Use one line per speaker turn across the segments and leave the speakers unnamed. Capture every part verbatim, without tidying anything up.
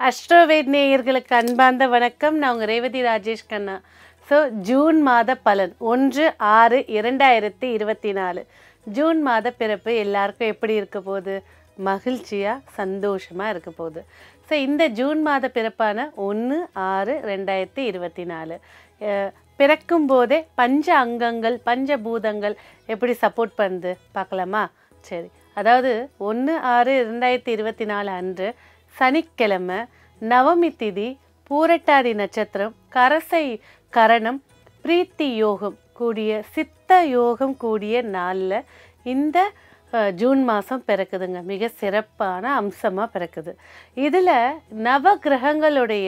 அஸ்ட்ரோவேட் நேயர்களுக்கு அன்பார்ந்த வணக்கம். நான் உங்கள் ரேவதி ராஜேஷ் கண்ணா. ஸோ ஜூன் மாத பலன் ஒன்று ஆறு இரண்டாயிரத்தி இருபத்தி நாலு ஜூன் மாத பிறப்பு எல்லாருக்கும் எப்படி இருக்க போகுது? மகிழ்ச்சியாக சந்தோஷமாக இருக்க போகுது. ஸோ இந்த ஜூன் மாத பிறப்பான ஒன்று ஆறு ரெண்டாயிரத்தி இருபத்தி நாலு பிறக்கும் போதே பஞ்ச அங்கங்கள் பஞ்சபூதங்கள் எப்படி சப்போர்ட் பண்ணுது பார்க்கலாமா? சரி, அதாவது ஒன்று ஆறு ரெண்டாயிரத்தி இருபத்தி நாலு அன்று சனிக்கிழமை, நவமி திதி, பூரட்டாதி நட்சத்திரம், கரசை கரணம், பிரீத்தி யோகம் கூடிய சித்த யோகம் கூடிய நாளில் இந்த ஜூன் மாதம் பிறக்குதுங்க. மிக சிறப்பான அம்சமாக பிறக்குது. இதில் நவ கிரகங்களுடைய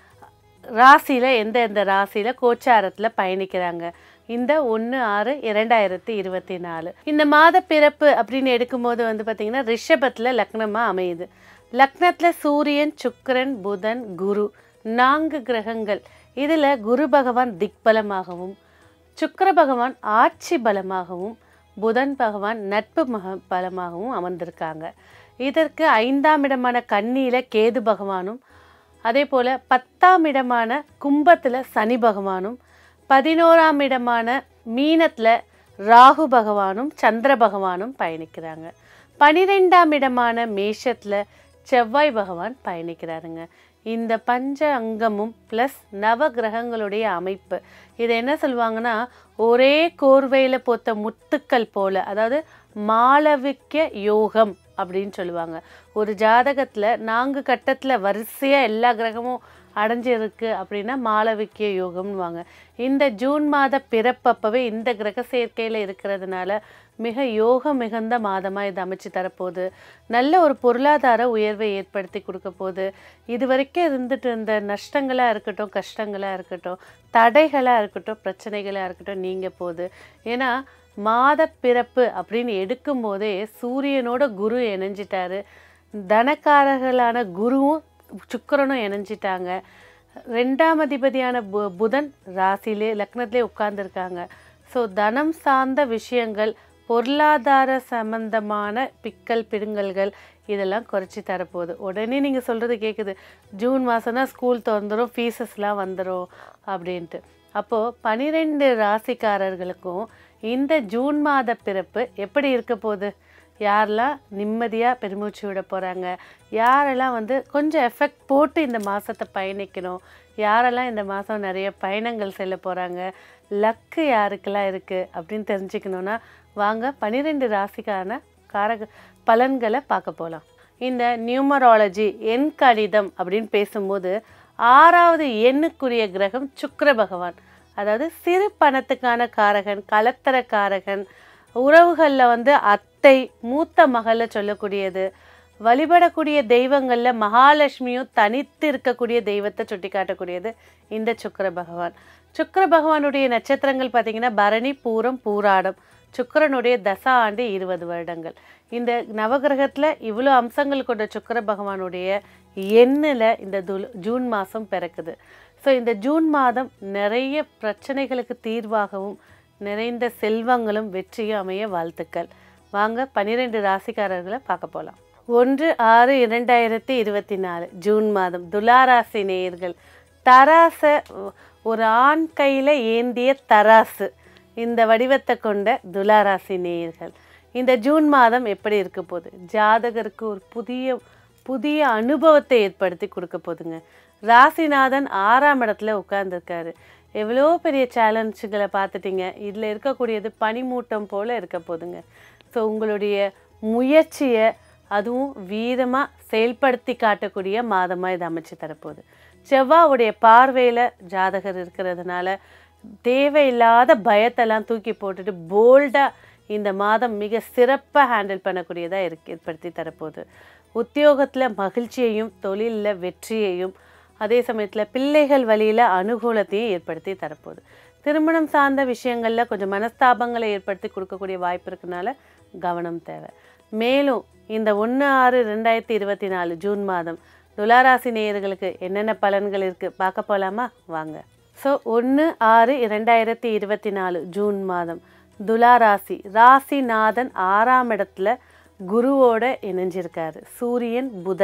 ராசியில் எந்த எந்த ராசியில் கோச்சாரத்தில் பயணிக்கிறாங்க இந்த ஒன்று ஆறு இரண்டாயிரத்தி இருபத்தி நாலு இந்த மாத பிறப்பு அப்படின்னு எடுக்கும்போது வந்து பார்த்திங்கன்னா ரிஷபத்தில் லக்னமாக அமையுது. லக்னத்தில் சூரியன், சுக்கிரன், புதன், குரு நான்கு கிரகங்கள். இதில் குரு பகவான் திக்பலமாகவும், சுக்கிர பகவான் ஆட்சி பலமாகவும், புதன் பகவான் நட்பு மக பலமாகவும் அமர்ந்திருக்காங்க. இதற்கு ஐந்தாம் இடமான கன்னியில் கேது பகவானும், அதே போல் பத்தாம் இடமான கும்பத்தில் சனி பகவானும், பதினோராம் இடமான மீனத்தில் ராகு பகவானும் சந்திர பகவானும் பயணிக்கிறாங்க. பனிரெண்டாம் இடமான மேஷத்தில் செவ்வாய் பகவான் பயணிக்கிறாருங்க. இந்த பஞ்ச அங்கமும் ப்ளஸ் நவ கிரகங்களுடைய அமைப்பு இதை என்ன சொல்லுவாங்கன்னா, ஒரே கோர்வையில் போத்த முத்துக்கள் போல, அதாவது மாளவிக்க யோகம் அப்படின்னு சொல்லுவாங்க. ஒரு ஜாதகத்தில் நான்கு கட்டத்தில் வரிசையாக எல்லா கிரகமும் அடைஞ்சிருக்கு அப்படின்னா மாளவிக்கிய யோகம்னுவாங்க. இந்த ஜூன் மாத பிறப்பப்பவே இந்த கிரக சேர்க்கையில் இருக்கிறதுனால மிக யோக மிகுந்த மாதமாக இது அமைச்சு தரப்போகுது. நல்ல ஒரு பொருளாதார உயர்வை ஏற்படுத்தி கொடுக்க போகுது. இது வரைக்கும் இருந்துட்டு இருந்த நஷ்டங்களாக இருக்கட்டும், கஷ்டங்களாக இருக்கட்டும், தடைகளாக இருக்கட்டும், பிரச்சனைகளாக இருக்கட்டும் நீங்க போகுது. ஏன்னா மாத பிறப்பு அப்படின்னு எடுக்கும் போதே சூரியனோட குரு இணைஞ்சிட்டாரு. தனக்காரர்களான குருவும் சுக்கிரனும் இணைஞ்சிட்டாங்க. ரெண்டாம் அதிபதியான பு புதன் ராசியிலே லக்னத்திலே உட்கார்ந்துருக்காங்க. ஸோ தனம் சார்ந்த விஷயங்கள், பொருளாதார சம்பந்தமான பிக்கல் பிடுங்கல்கள் இதெல்லாம் குறைச்சி தரப்போகுது. உடனே நீங்கள் சொல்கிறது கேட்குது, ஜூன் மாதம்னா ஸ்கூல் திறந்துடும், ஃபீஸஸ்லாம் வந்துடும் அப்படின்ட்டு. அப்போது பனிரெண்டு ராசிக்காரர்களுக்கும் இந்த ஜூன் மாத பிறப்பு எப்படி இருக்க போகுது? யாரெல்லாம் நிம்மதியாக பெருமூச்சு விட போகிறாங்க, யாரெல்லாம் வந்து கொஞ்சம் எஃபெக்ட் போட்டு இந்த மாதத்தை பயணிக்கணும், யாரெல்லாம் இந்த மாதம் நிறைய பயணங்கள் செல்ல போகிறாங்க, லக்கு யாருக்கெல்லாம் இருக்குது அப்படின்னு தெரிஞ்சுக்கணுன்னா வாங்க பன்னிரெண்டு ராசிக்கான காரக பலன்களை பார்க்க போகலாம். இந்த நியூமராலஜி எண் கணிதம் அப்படின்னு பேசும்போது ஆறாவது எண்ணுக்குரிய கிரகம் சுக்கிர பகவான். அதாவது சிறு பணத்துக்கான காரகன், கலத்தர காரகன், உறவுகளில் வந்து அத்தை, மூத்த மகளை சொல்லக்கூடியது. வழிபடக்கூடிய தெய்வங்களில் மகாலட்சுமியும் தனித்து இருக்கக்கூடிய தெய்வத்தை சுட்டி காட்டக்கூடியது இந்த சுக்கிர பகவான். சுக்கிர பகவானுடைய நட்சத்திரங்கள் பார்த்திங்கன்னா பரணி, பூரம், பூராடம். சுக்கிரனுடைய தசா ஆண்டு இருபது வருடங்கள். இந்த நவகிரகத்தில் இவ்வளோ அம்சங்கள் கொண்ட சுக்கிர பகவானுடைய எண்ணில் இந்த து ஜூன் மாதம் பிறக்குது. ஸோ இந்த ஜூன் மாதம் நிறைய பிரச்சனைகளுக்கு தீர்வாகவும் நிறைந்த செல்வங்களும் வெற்றியும் அமைய வாழ்த்துக்கள். வாங்க பன்னிரெண்டு ராசிக்காரர்களை பார்க்க போகலாம். ஒன்று ஆறு இரண்டாயிரத்தி இருபத்தி நாலு ஜூன் மாதம் துலாராசி நேயர்கள். தராசை ஒரு ஆண் கையில் ஏந்திய தராசு, இந்த வடிவத்தை கொண்ட துலாராசி நேயர்கள் இந்த ஜூன் மாதம் எப்படி இருக்க போகுது? ஜாதகருக்கு ஒரு புதிய புதிய அனுபவத்தை ஏற்படுத்தி கொடுக்க போகுதுங்க. ராசிநாதன் ஆறாம் இடத்துல உட்கார்ந்துருக்காரு. எவ்வளோ பெரிய சேலஞ்சுகளை பார்த்துட்டிங்க. இதில் இருக்கக்கூடியது பனிமூட்டம் போல் இருக்க போதுங்க. ஸோ உங்களுடைய முயற்சியை அதுவும் வீரமாக செயல்படுத்தி காட்டக்கூடிய மாதமாக இது அமைச்சு தரப்போகுது. செவ்வாவுடைய பார்வையில் ஜாதகர் இருக்கிறதுனால தேவையில்லாத பயத்தெல்லாம் தூக்கி போட்டுட்டு போல்டாக இந்த மாதம் மிக சிறப்பாக ஹேண்டில் பண்ணக்கூடியதாக இருக்கு ஏற்படுத்தி தரப்போகுது. உத்தியோகத்தில் மகிழ்ச்சியையும், தொழிலில் வெற்றியையும், அதே சமயத்தில் பிள்ளைகள் வழியில் அனுகூலத்தையும் ஏற்படுத்தி தரப்போகுது. திருமணம் சார்ந்த விஷயங்களில் கொஞ்சம் மனஸ்தாபங்களை ஏற்படுத்தி கொடுக்கக்கூடிய வாய்ப்பு இருக்கனால கவனம் தேவை. மேலும் இந்த ஒன்று ஆறு ரெண்டாயிரத்தி இருபத்தி நாலு ஜூன் மாதம் துலாராசி நேயர்களுக்கு என்னென்ன பலன்கள் இருக்குது பார்க்க போகலாமா? வாங்க. ஸோ ஒன்று ஆறு இரண்டாயிரத்தி இருபத்தி நாலு ஜூன் மாதம் துலாராசி ராசிநாதன் ஆறாம் இடத்துல குருவோட இணைஞ்சிருக்காரு. சூரியன், புதன்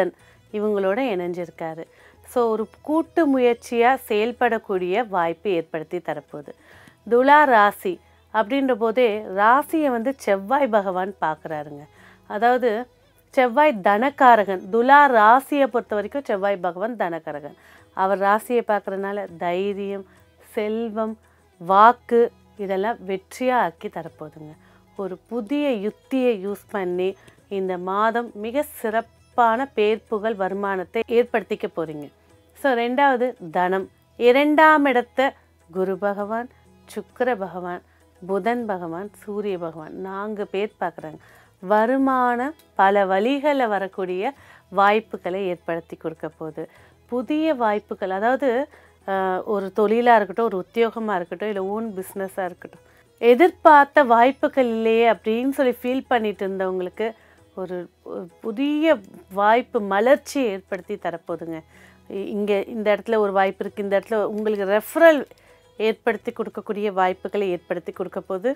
இவங்களோட இணைஞ்சிருக்காரு. ஸோ ஒரு கூட்டு முயற்சியாக செயல்படக்கூடிய வாய்ப்பு ஏற்படுத்தி தரப்போகுது. துலா ராசி அப்படின்ற போதே ராசியை வந்து செவ்வாய் பகவான் பார்க்குறாருங்க. அதாவது செவ்வாய் தனக்காரகன். துலா ராசியை பொறுத்த வரைக்கும் செவ்வாய் பகவான் தனக்காரகன். அவர் ராசியை பார்க்குறதுனால தைரியம், செல்வம், வாக்கு இதெல்லாம் வெற்றியாக ஆக்கி தரப்போகுதுங்க. ஒரு புதிய யுக்தியை யூஸ் பண்ணி இந்த மாதம் மிக சிறப்பான பேர்ப்புகள் வருமானத்தை ஏற்படுத்திக்க போகிறீங்க. ஸோ ரெண்டாவது தனம். இரண்டாம் இடத்த குரு பகவான், சுக்கிர பகவான், புதன் பகவான், சூரிய பகவான் நான்கு பேர் பார்க்குறாங்க. வருமானம் பல வழிகளில் வரக்கூடிய வாய்ப்புகளை ஏற்படுத்தி கொடுக்க போகுது. புதிய வாய்ப்புகள், அதாவது ஒரு தொழிலாக இருக்கட்டும், ஒரு உத்தியோகமாக இருக்கட்டும், இல்லை ஓன் பிஸ்னஸாக இருக்கட்டும், எதிர்பார்த்த வாய்ப்புகள் இல்லையே அப்படின்னு சொல்லி ஃபீல் பண்ணிட்டு இருந்தவங்களுக்கு ஒரு புதிய வாய்ப்பு மலர்ச்சி ஏற்படுத்தி தரப்போகுதுங்க. இங்கே இந்த இடத்துல ஒரு வாய்ப்பு இருக்குது, இந்த இடத்துல உங்களுக்கு ரெஃபரல் ஏற்படுத்தி கொடுக்கக்கூடிய வாய்ப்புகளை ஏற்படுத்தி கொடுக்க போகுது.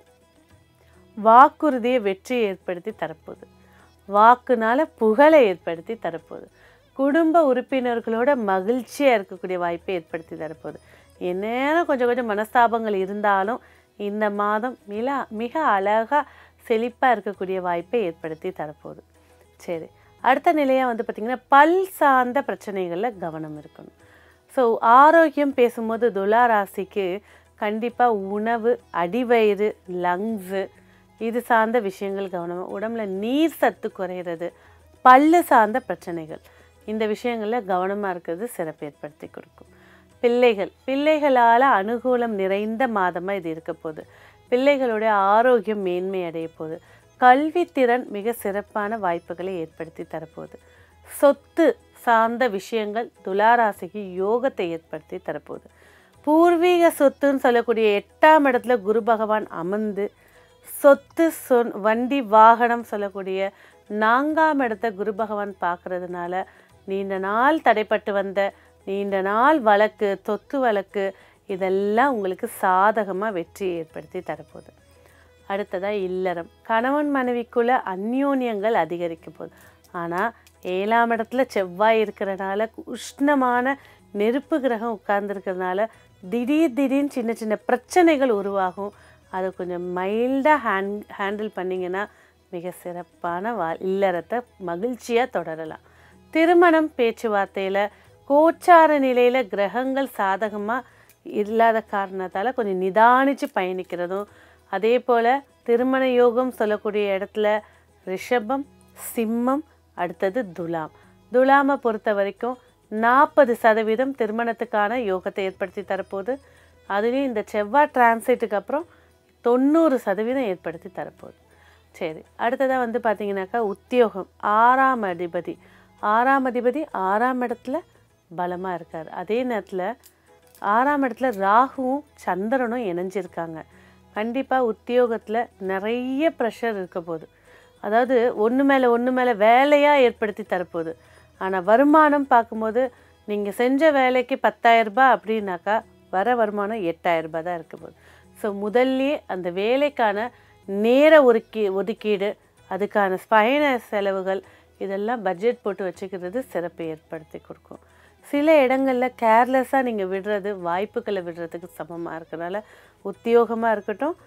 வாக்குறுதியை வெற்றியை ஏற்படுத்தி தரப்போகுது. வாக்குனால புகழை ஏற்படுத்தி தரப்போகுது. குடும்ப உறுப்பினர்களோட மகிழ்ச்சியாக இருக்கக்கூடிய வாய்ப்பை ஏற்படுத்தி தரப்போகுது. என்னேனும் கொஞ்சம் கொஞ்சம் மனஸ்தாபங்கள் இருந்தாலும் இந்த மாதம் மிக மிக அழகாக செழிப்பாக இருக்கக்கூடிய வாய்ப்பை ஏற்படுத்தி தரப்போகுது. சரி, அடுத்த நிலையாக வந்து பார்த்திங்கன்னா பல் சார்ந்த பிரச்சனைகளில் கவனம் இருக்கணும். ஸோ ஆரோக்கியம் பேசும்போது துலா ராசிக்கு கண்டிப்பாக உணவு, அடிவயிறு, லங்ஸு இது சார்ந்த விஷயங்கள் கவனம். உடம்புல நீர் சத்து குறையிறது, பல்லு சார்ந்த பிரச்சனைகள், இந்த விஷயங்களில் கவனமாக இருக்கிறது சிறப்பு ஏற்படுத்தி கொடுக்கும். பிள்ளைகள் பிள்ளைகளால் அனுகூலம் நிறைந்த மாதமாக இது இருக்க போகுது. பிள்ளைகளுடைய ஆரோக்கியம் மேன்மை அடைய போகுது. கல்வித்திறன் மிக சிறப்பான வாய்ப்புகளை ஏற்படுத்தி தரப்போகுது. சொத்து சார்ந்த விஷயங்கள் துளாராசிக்கு யோகத்தை ஏற்படுத்தி தரப்போகுது. பூர்வீக சொத்துன்னு சொல்லக்கூடிய எட்டாம் இடத்துல குரு பகவான் அமர்ந்து சொத்து சொ வண்டி வாகனம் சொல்லக்கூடிய நான்காம் இடத்த குரு பகவான் பார்க்கறதுனால நீண்ட நாள் தடைப்பட்டு வந்த நீண்ட நாள் வழக்கு, சொத்து வழக்கு இதெல்லாம் உங்களுக்கு சாதகமாக வெற்றி ஏற்படுத்தி தரப்போகுது. அடுத்ததாக இல்லறம். கணவன் மனைவிக்குள்ள அந்யோன்யங்கள் அதிகரிக்க போகுது. ஆனால் ஏழாம் இடத்துல செவ்வாய் இருக்கிறனால, உஷ்ணமான நெருப்பு கிரகம் உட்கார்ந்துருக்கிறதுனால திடீர் திடீர்னு சின்ன சின்ன பிரச்சனைகள் உருவாகும். அதை கொஞ்சம் மைல்டாக ஹேண்ட் ஹேண்டில் பண்ணிங்கன்னா மிக சிறப்பான வா இல்லறத்தை மகிழ்ச்சியாக தொடரலாம். திருமணம் பேச்சுவார்த்தையில் கோச்சார நிலையில் கிரகங்கள் சாதகமாக இல்லாத காரணத்தால் கொஞ்சம் நிதானித்து பயணிக்கிறதும், அதே போல் திருமண யோகம் சொல்லக்கூடிய இடத்துல ரிஷபம், சிம்மம், அடுத்தது துலாம். துலாமை பொறுத்த வரைக்கும் நாற்பது சதவீதம் திருமணத்துக்கான யோகத்தை ஏற்படுத்தி தரப்போகுது. அதுலேயும் இந்த செவ்வாய் டிரான்சிட்டுக்கு அப்புறம் தொண்ணூறு சதவீதம் ஏற்படுத்தி தரப்போகுது. சரி, அடுத்ததாக வந்து பார்த்திங்கனாக்கா உத்தியோகம். ஆறாம் அதிபதி ஆறாம் அதிபதி ஆறாம் இடத்துல பலமாக இருக்கார். அதே நேரத்தில் ஆறாம் இடத்துல ராகுவும் சந்திரனும் இணைஞ்சிருக்காங்க. கண்டிப்பாக உத்தியோகத்தில் நிறைய ப்ரெஷர் இருக்க போகுது. அதாவது ஒன்று மேலே ஒன்று மேலே வேலையாக ஏற்படுத்தி தரப்போகுது. ஆனால் வருமானம் பார்க்கும்போது நீங்கள் செஞ்ச வேலைக்கு பத்தாயிரரூபா அப்படின்னாக்கா வர வருமானம் எட்டாயிரரூபா தான் இருக்க போகுது. ஸோ முதல்லே அந்த வேலைக்கான நேர ஒதுக்கி ஒதுக்கீடு அதுக்கான பயண செலவுகள் இதெல்லாம் பட்ஜெட் போட்டு வச்சுக்கிறது சிறப்பு ஏற்படுத்தி கொடுக்கும். சில இடங்களில் கேர்லெஸ்ஸாக நீங்கள் விடுறது வாய்ப்புகளை விடுறதுக்கு சமமாக இருக்கிறனால உத்தியோகமாக இருக்கட்டும்,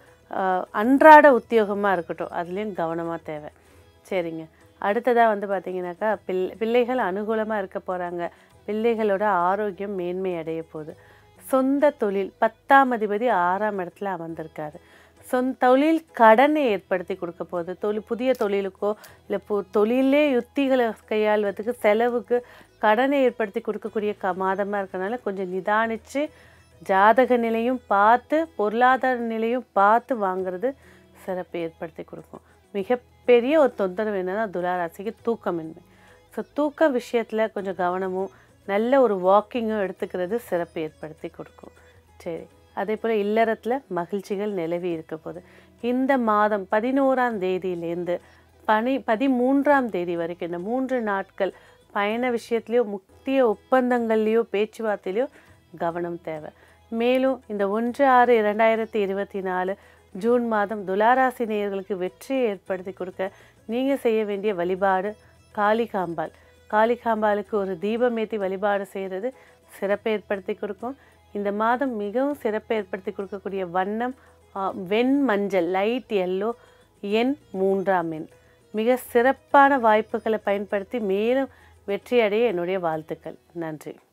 அன்றாட உத்தியோகமாக இருக்கட்டும், அதுலேயும் கவனமாக தேவை. சரிங்க, அடுத்ததாக வந்து பார்த்திங்கனாக்கா பிள் பிள்ளைகள் அனுகூலமாக இருக்க போகிறாங்க. பிள்ளைகளோட ஆரோக்கியம் மேன்மை அடைய போகுது. சொந்த தொழில். பத்தாம் அதிபதி ஆறாம் இடத்துல அமர்ந்திருக்காரு. சொந்த தொழில் கடனை ஏற்படுத்தி கொடுக்க போகுது. தொழில் புதிய தொழிலுக்கோ இல்லை பு தொழிலே யுத்திகளை கையாள்வதுக்கு செலவுக்கு கடனை ஏற்படுத்தி கொடுக்கக்கூடிய க மாதமாக இருக்கிறனால கொஞ்சம் நிதானித்து ஜாதக நிலையும் பார்த்து பொருளாதார நிலையும் பார்த்து வாங்கிறது சிறப்பு ஏற்படுத்தி கொடுக்கும். மிகப்பெரிய ஒரு தொந்தரவு என்னன்னா துளாராசிக்கு தூக்கமின்மை. ஸோ தூக்க விஷயத்தில் கொஞ்சம் கவனமும் நல்ல ஒரு வாக்கிங்கும் எடுத்துக்கிறது சிறப்பு ஏற்படுத்தி கொடுக்கும். சரி, அதே போல் இல்லறத்தில் மகிழ்ச்சிகள் நிலவி இருக்க போது. இந்த மாதம் பதினோராம் தேதியிலேருந்து பனி பதிமூன்றாம் தேதி வரைக்கும் இந்த மூன்று நாட்கள் பயண விஷயத்துலையோ முக்கிய ஒப்பந்தங்கள்லையோ பேச்சுவார்த்தையிலையோ கவனம் தேவை. மேலும் இந்த ஒன்று ஆறு இரண்டாயிரத்தி இருபத்தி நாலு ஜூன் மாதம் துளாராசி நேயர்களுக்கு வெற்றியை ஏற்படுத்தி கொடுக்க நீங்கள் செய்ய வேண்டிய வழிபாடு காளிகாம்பாள். காளிகாம்பாளுக்கு ஒரு தீபம் ஏற்றி வழிபாடு செய்கிறது சிறப்பை ஏற்படுத்தி கொடுக்கும். இந்த மாதம் மிகவும் சிறப்பை ஏற்படுத்தி கொடுக்கக்கூடிய வண்ணம் வெண் மஞ்சள், லைட் எல்லோ, எண் மூன்றாம் எண். மிக சிறப்பான வாய்ப்புகளை பயன்படுத்தி மேலும் வெற்றி அடைய என்னுடைய வாழ்த்துக்கள். நன்றி.